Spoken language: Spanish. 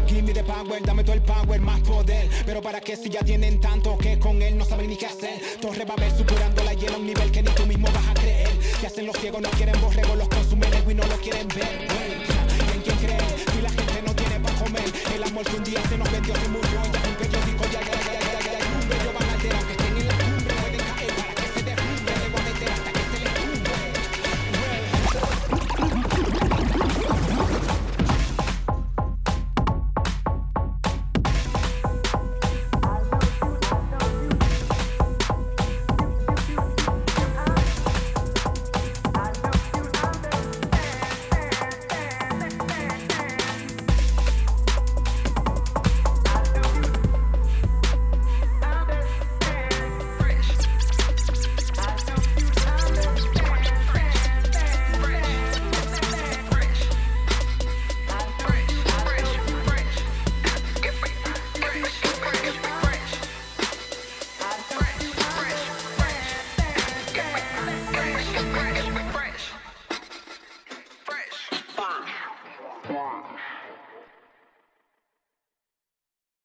Give me the power, dame todo el power, más poder. Pero para qué si ya tienen tanto que con él no saben ni qué hacer. Torre va a ver supurando la hielo a un nivel que ni tú mismo vas a creer. Que hacen los ciegos, no quieren borrego, los consumen ego y no lo quieren ver. ¿Y en quién creen? Si la gente no tiene para comer. El amor que un día se nos vendió se murió. Ya es un periódico, ya. Ellos van a alterar, aunque estén en la cumbre. Pueden caer para que se derrumbe. De guadetera hasta que se les cumbre. Fresh.